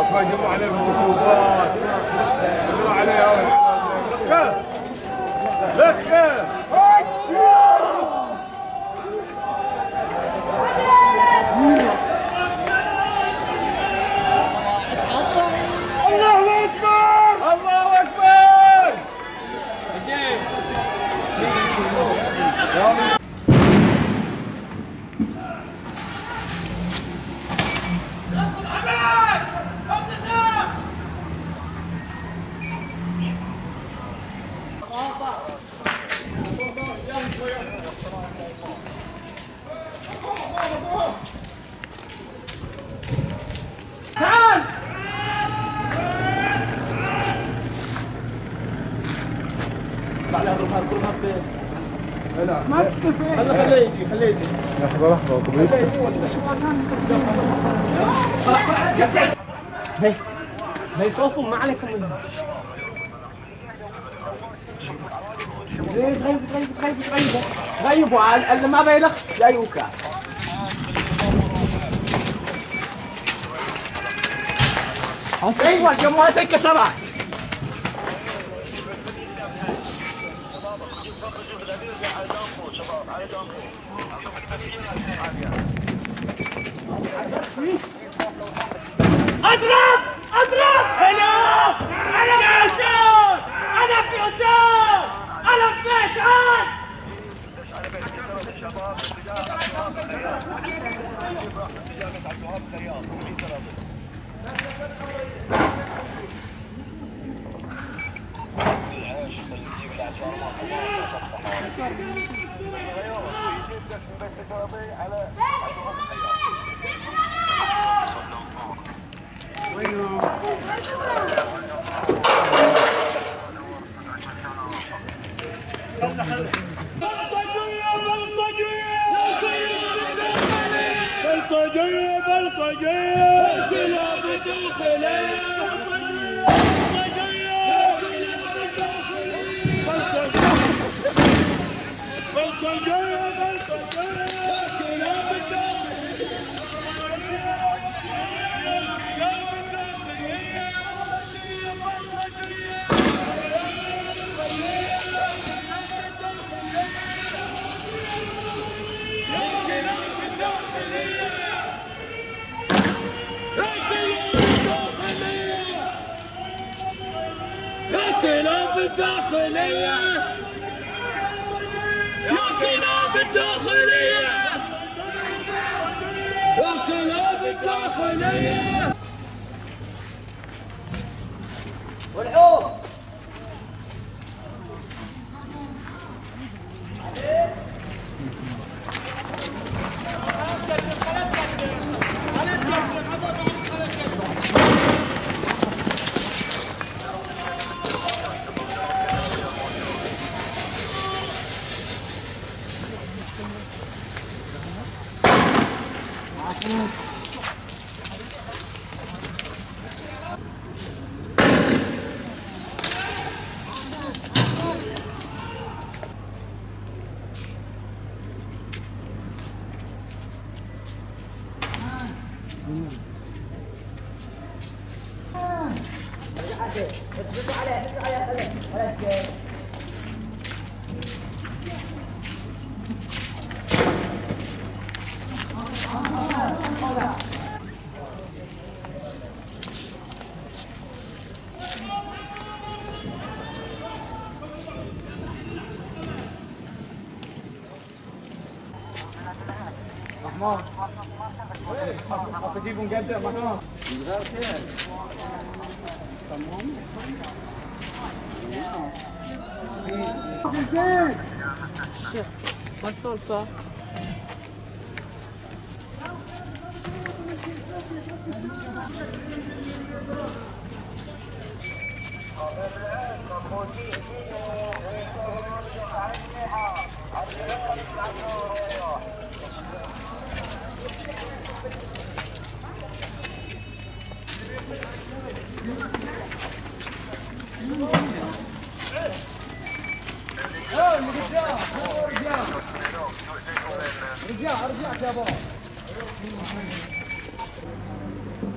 جمعوا عليهم الرطوبات جمعوا عليهم لكه الله اكبر الله اكبر تعال على اضربها اضربها لا ما تستفيد خليه يجي خليه يجي لحظه لحظه طبيب ما يخافون ما عليكم منهم غيبوا على اللي ما بيلخ جايوكا ايوه جمعت انكسرت اضرب اضرب هنا انا في يسار انا في يسار انا في بيت عاد بلطجية بلطجية الكلاب الداخلية الكلاب الداخلية الكلاب الداخلية الكلاب الداخلية والعوب احمر تجيبوا نقدم احمر تمام ما السالفة؟ رجع يا بابا